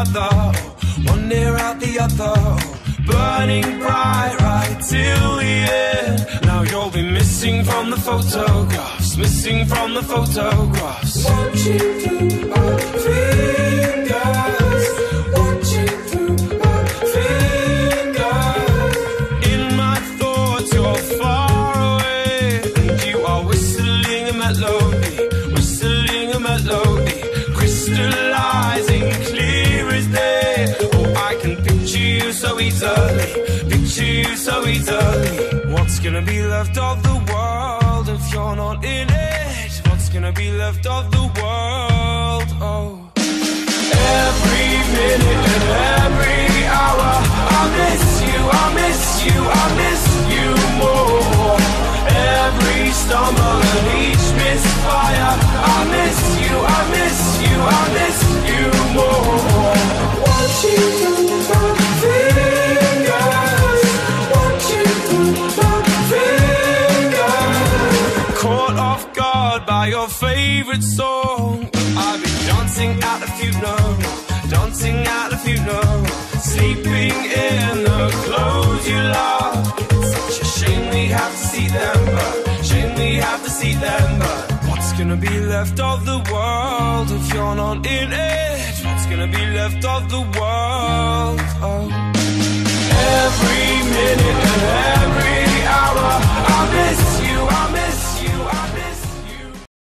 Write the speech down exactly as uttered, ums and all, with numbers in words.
together, one near out the other, burning bright right till the end. Now you'll be missing from the photographs, missing from the photographs. Watching through my fingers, watching through my fingers. In my thoughts you're far away, and you are whistling a melody, whistling a melody, crystallizing clear as day. Oh, I can picture you so easily, picture you so easily. What's gonna be left of the world if you're not in it? What's gonna be left of the world? Oh, every minute and every hour, I miss you, I miss you, I miss you more. Every stumble and each misfire, I miss you, I miss you, I miss you more. Watching through my fingers, watching through my fingers. Caught off guard by your favorite song, I've been dancing at the funeral, dancing at the funeral, sleeping in the clothes you love. It's such a shame we have to see them, but shame we have to see them, but what's gonna be left of the world if you're not in it? What's gonna be left of the world? Oh, every minute and every hour, I miss